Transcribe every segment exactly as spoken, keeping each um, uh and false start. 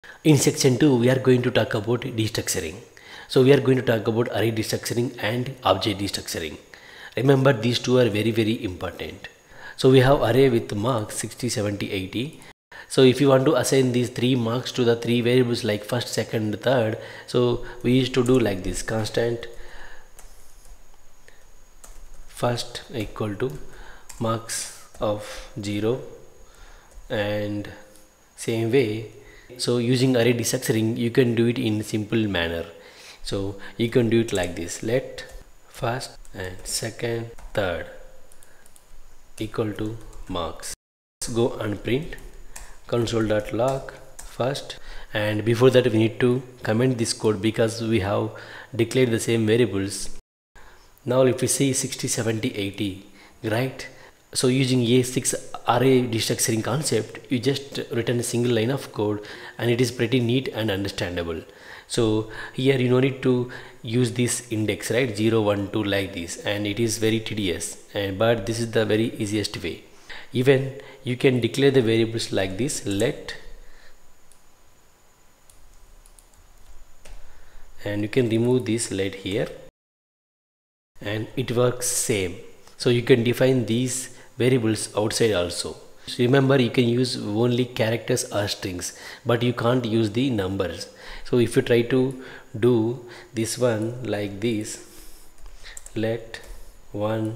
In section two, we are going to talk about destructuring. So we are going to talk about array destructuring and object destructuring. Remember, these two are very very important. So we have array with marks sixty, seventy, eighty. So if you want to assign these three marks to the three variables like first, second, third, so we used to do like this: constant first equal to marks of zero, and same way. So using array destructuring, you can do it in simple manner. So you can do it like this: let first and second, third equal to marks. Let's go and print console.log first, and before that we need to comment this code because we have declared the same variables. Now if we see sixty, seventy, eighty, right? So using A six array destructuring concept, you just written a single line of code and it is pretty neat and understandable. So here you don't need to use this index, right? zero, one, two like this, and it is very tedious, and but this is the very easiest way. Even you can declare the variables like this: let, and you can remove this let here, and it works same. So you can define these variables outside also. So remember, you can use only characters or strings, but you can't use the numbers. So if you try to do this one like this, let one,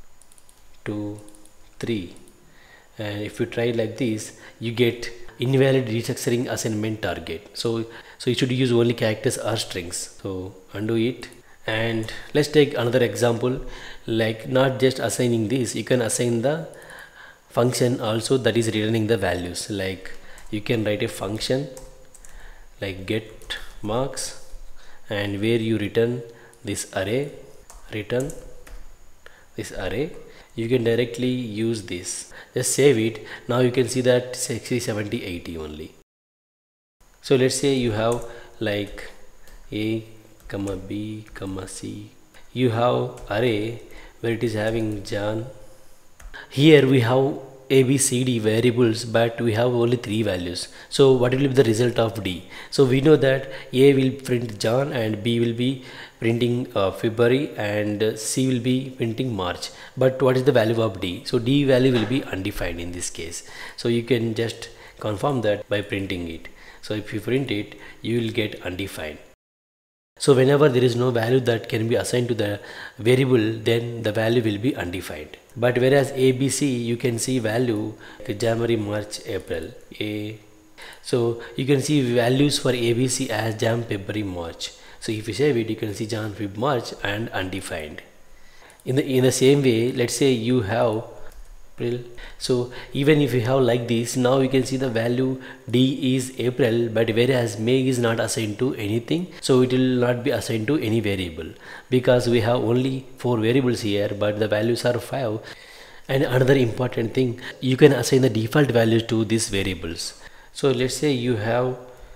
two, three, and if you try like this, you get invalid destructuring assignment target. So so you should use only characters or strings. So undo it, and let's take another example. Like, not just assigning this, you can assign the function also that is returning the values. Like, you can write a function like get marks, and where you return this array, return this array. You can directly use this. Just save it. Now you can see that sixty, seventy, eighty only. So let's say you have like A comma B comma C. You have array where it is having John. Here we have A, B, C, D variables, but we have only three values. So what will be the result of D? So we know that A will print John, and B will be printing uh, February, and C will be printing March. But what is the value of D? So D value will be undefined in this case. So you can just confirm that by printing it. So if you print it, you will get undefined. So whenever there is no value that can be assigned to the variable, then the value will be undefined. But whereas A, B, C, you can see value like January, March, April, A. So you can see values for A, B, C as Jan, February, March. So if you save it, you can see Jan, Feb, March and undefined. In the in the same way, let's say you have April. So even if you have like this, now you can see the value D is April, but whereas May is not assigned to anything, so it will not be assigned to any variable because we have only four variables here, but the values are five. And another important thing, you can assign the default values to these variables. So let's say you have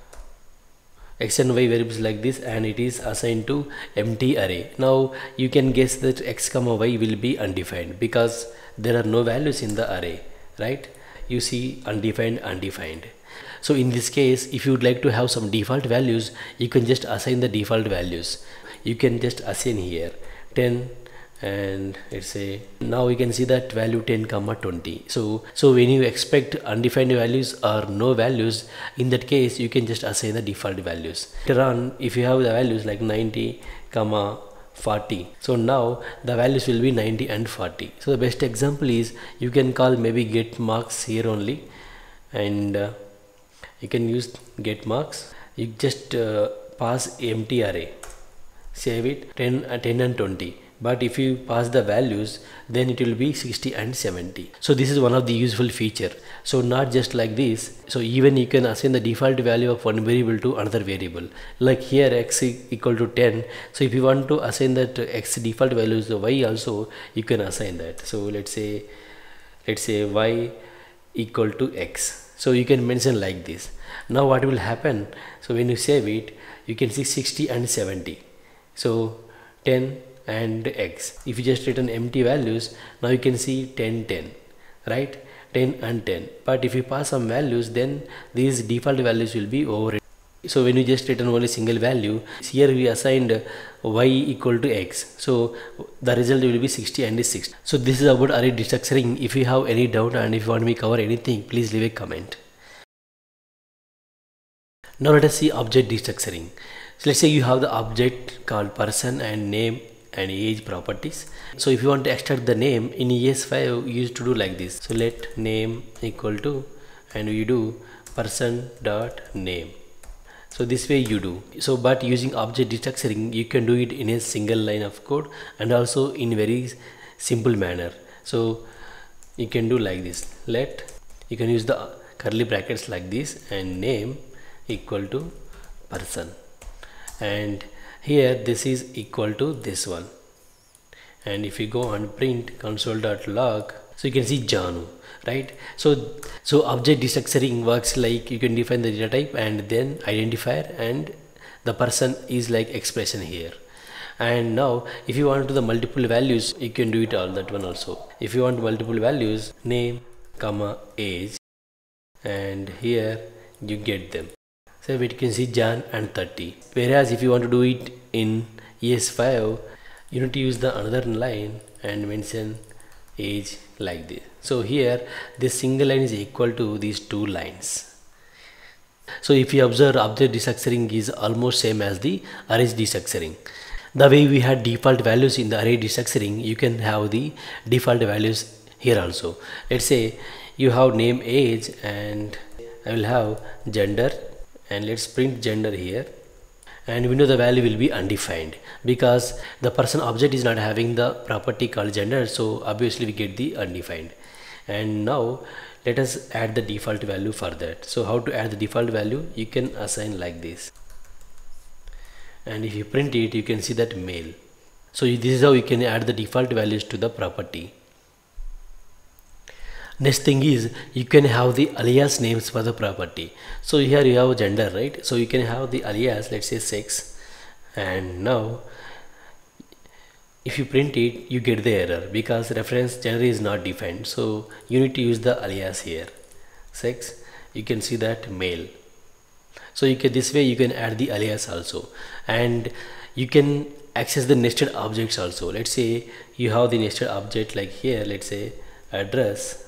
X and Y variables like this, and it is assigned to empty array. Now you can guess that X comma Y will be undefined because there are no values in the array, right? You see undefined, undefined. So in this case, if you would like to have some default values, you can just assign the default values. You can just assign here ten, and let's say now you can see that value ten comma twenty. So so when you expect undefined values or no values, in that case you can just assign the default values. Later on, if you have the values like ninety comma forty, so now the values will be ninety and forty. So the best example is you can call maybe get marks here only, and uh, you can use get marks. You just uh, pass empty array, save it, ten, uh, ten and twenty. But if you pass the values, then it will be sixty and seventy. So this is one of the useful feature. So not just like this. So even you can assign the default value of one variable to another variable. Like here X equal to ten. So if you want to assign that X default values to Y also, you can assign that. So let's say let's say Y equal to X. So you can mention like this. Now what will happen? So when you save it, you can see sixty and seventy. So ten and X. If you just return empty values, now you can see ten, ten, right? ten and ten. But if you pass some values, then these default values will be overridden. So when you just return only single value, here we assigned y equal to x, so the result will be sixty and is sixty. So this is about array destructuring. If you have any doubt and if you want me to cover anything, please leave a comment. Now let us see object destructuring. So let's say you have the object called person and name and age properties. So if you want to extract the name in E S five, you used to do like this. So let name equal to, and you do person dot name. So this way you do. So but using object destructuring, you can do it in a single line of code and also in very simple manner. So you can do like this. Let, you can use the curly brackets like this, and name equal to person, and here this is equal to this one. And if you go and print console.log, so you can see Janu, right? So so object destructuring works like you can define the data type and then identifier, and the person is like expression here. And now if you want to the multiple values, you can do it all that one also. If you want multiple values, name comma age, and here you get them. So we can see Jan and thirty. Whereas if you want to do it in E S five, you need to use the another line and mention age like this. So here this single line is equal to these two lines. So if you observe, object destructuring is almost same as the array destructuring. The way we had default values in the array destructuring, you can have the default values here also. Let's say you have name, age, and I will have gender, and let's print gender here, and we know the value will be undefined because the person object is not having the property called gender, so obviously we get the undefined. And now let us add the default value for that. So how to add the default value? You can assign like this, and if you print it, you can see that male. So this is how you can add the default values to the property. Next thing is you can have the alias names for the property. So here you have gender, right? So you can have the alias, let's say sex, and now if you print it, you get the error because reference gender is not defined. So you need to use the alias here, sex. You can see that male. So you can, this way you can add the alias also, and you can access the nested objects also. Let's say you have the nested object like here, let's say address,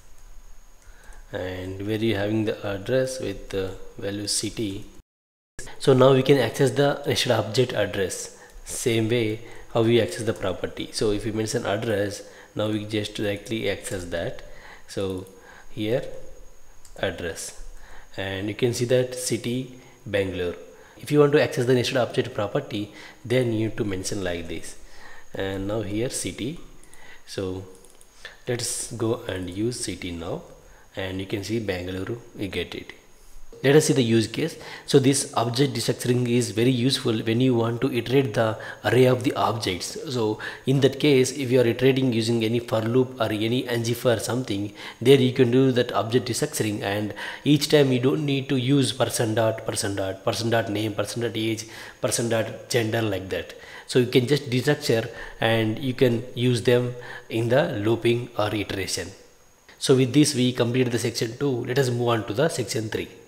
and where you having the address with the value city. So now we can access the nested object address same way how we access the property. So if you mention address, now we just directly access that. So here address, and you can see that city Bangalore. If you want to access the nested object property, then you need to mention like this, and now here city. So let's go and use city now, and you can see Bangalore, you get it. Let us see the use case. So this object destructuring is very useful when you want to iterate the array of the objects. So in that case, if you are iterating using any for loop or any ngFor or something, there you can do that object destructuring, and each time you don't need to use person dot person dot person dot name, person dot age, person dot gender like that. So you can just destructure and you can use them in the looping or iteration. So with this we completed the section two. Let us move on to the section three.